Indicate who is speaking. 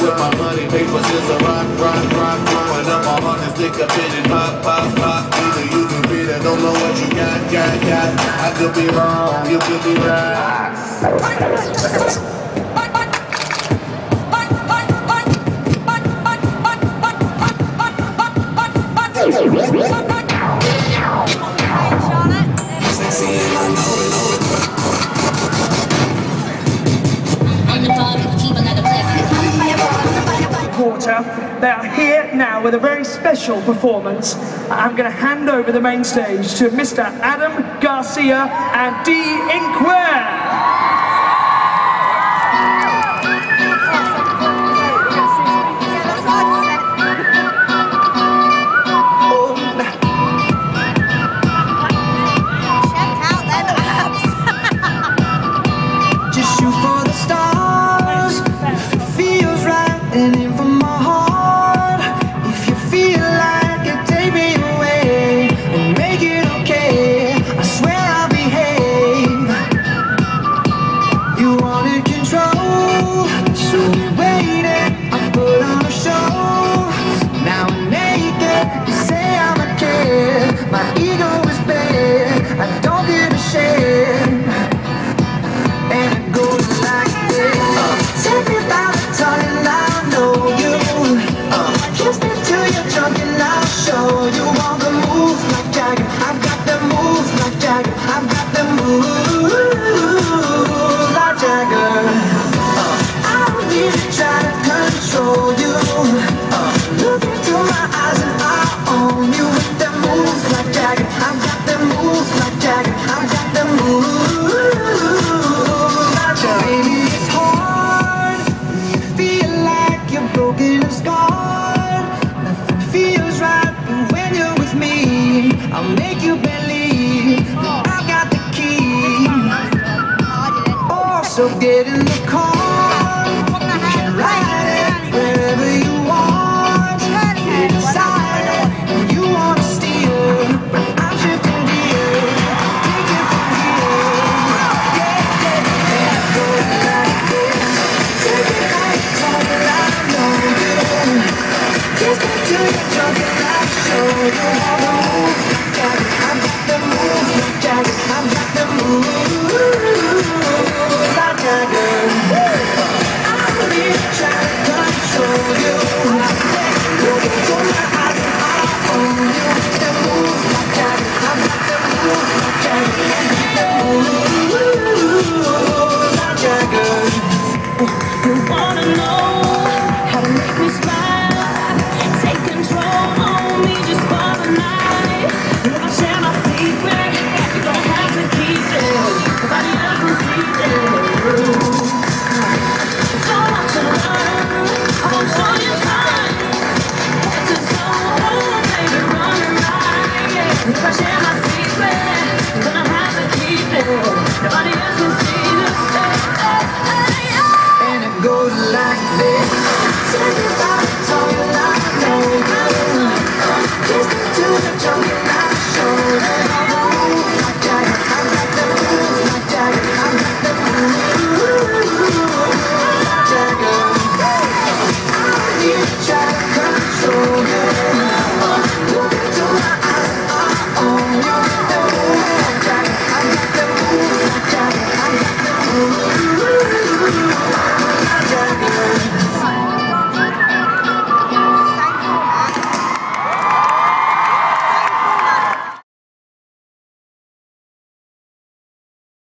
Speaker 1: with my money, paper, scissors, rock, throwing up my heart and stick a pin and pop. Either you can beat it, don't know what you got. I could be wrong, you could be right.
Speaker 2: They are here now with a very special performance. I'm going to hand over the main stage to Mr. Adam Garcia and Dee Inquire.
Speaker 3: So get in the car, you can ride it wherever you want. You decide you want to steer, but I'm shifting gears. Take it from here, yeah. Go like this, take it like it's all that I know you. Just into your junk and I'll show you.